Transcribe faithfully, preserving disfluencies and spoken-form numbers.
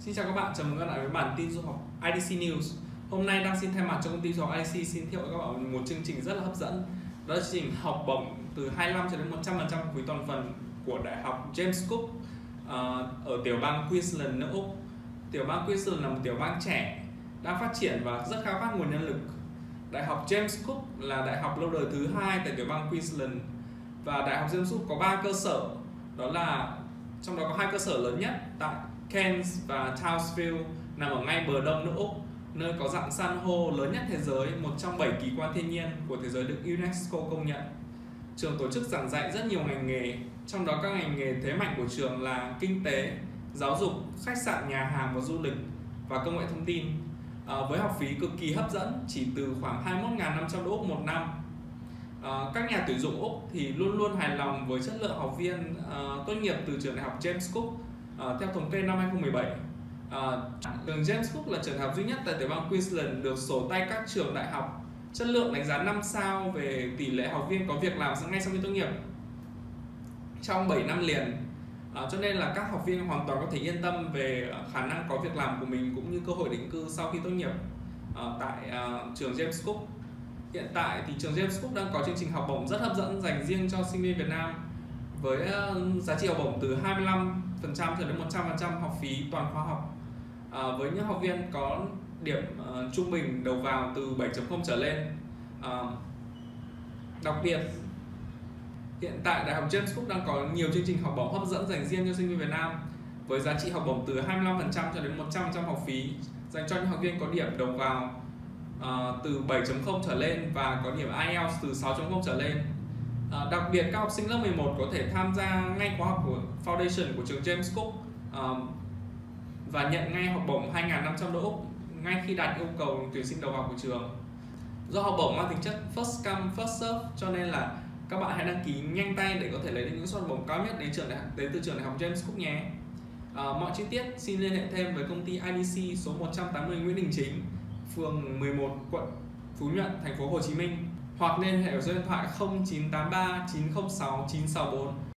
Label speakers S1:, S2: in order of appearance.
S1: Xin chào các bạn, chào mừng các bạn đến với bản tin du học i đê xê News. Hôm nay đang xin thay mặt cho công ty du học i đê xê xin thiệu với các bạn một chương trình rất là hấp dẫn. Đó là chương trình học bổng từ hai mươi lăm cho đến một trăm phần trăm quý toàn phần của Đại học James Cook uh, ở tiểu bang Queensland, nước Úc. Tiểu bang Queensland là một tiểu bang trẻ, đang phát triển và rất khao khát nguồn nhân lực. Đại học James Cook là đại học lâu đời thứ hai tại tiểu bang Queensland, và Đại học James Cook có ba cơ sở, đó là trong đó có hai cơ sở lớn nhất tại Cairns và Townsville nằm ở ngay bờ đông nước Úc, nơi có dạng san hô lớn nhất thế giới, một trong bảy kỳ quan thiên nhiên của thế giới được UNESCO công nhận. Trường tổ chức giảng dạy rất nhiều ngành nghề, trong đó các ngành nghề thế mạnh của trường là kinh tế, giáo dục, khách sạn, nhà hàng và du lịch và công nghệ thông tin, à, với học phí cực kỳ hấp dẫn, chỉ từ khoảng hai mươi mốt nghìn năm trăm đô Úc một năm. À, các nhà tuyển dụng Úc thì luôn luôn hài lòng với chất lượng học viên à, tốt nghiệp từ trường Đại học James Cook. À, theo thống kê năm hai không một bảy, à, trường James Cook là trường đại học duy nhất tại tiểu bang Queensland được sổ tay các trường đại học chất lượng đánh giá năm sao về tỷ lệ học viên có việc làm ngay sau khi tốt nghiệp trong bảy năm liền. À, cho nên là các học viên hoàn toàn có thể yên tâm về khả năng có việc làm của mình cũng như cơ hội định cư sau khi tốt nghiệp à, tại à, trường James Cook. Hiện tại thì trường James Cook đang có chương trình học bổng rất hấp dẫn dành riêng cho sinh viên Việt Nam, với uh, giá trị học bổng từ hai mươi lăm phần trăm cho đến một trăm phần trăm học phí toàn khóa học, à, với những học viên có điểm uh, trung bình đầu vào từ bảy chấm không trở lên. À, đặc biệt, hiện tại Đại học James Cook đang có nhiều chương trình học bổng hấp dẫn dành riêng cho sinh viên Việt Nam, với giá trị học bổng từ hai mươi lăm phần trăm cho đến một trăm phần trăm học phí dành cho những học viên có điểm đầu vào uh, từ bảy chấm không trở lên và có điểm ai eo từ sáu chấm không trở lên. À, đặc biệt các học sinh lớp mười một có thể tham gia ngay khóa học của Foundation của trường James Cook uh, và nhận ngay học bổng hai nghìn năm trăm đô Úc ngay khi đạt yêu cầu tuyển sinh đầu vào của trường. Do học bổng mang tính chất first come first serve, cho nên là các bạn hãy đăng ký nhanh tay để có thể lấy được những suất học bổng cao nhất đến trường đại học, đến từ trường Đại học James Cook nhé. À, mọi chi tiết xin liên hệ thêm với công ty i đê xê số một trăm tám mươi Nguyễn Đình Chính, phường mười một, quận Phú Nhuận, thành phố Hồ Chí Minh, hoặc liên hệ ở số điện thoại không chín tám ba chín không sáu chín sáu bốn.